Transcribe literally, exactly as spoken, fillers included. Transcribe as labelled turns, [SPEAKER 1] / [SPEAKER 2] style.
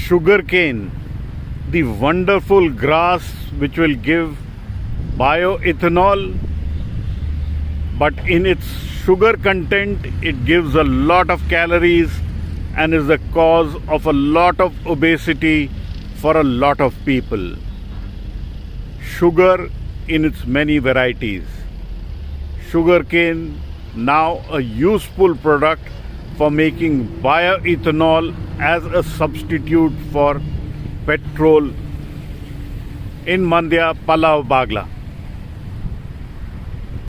[SPEAKER 1] sugarcane, the wonderful grass which will give bioethanol, but in its sugar content it gives a lot of calories and is the cause of a lot of obesity for a lot of people. Sugar in its many varieties. Sugarcane now a useful product for making bioethanol as a substitute for petrol in Mandya, Pallav, Bagla.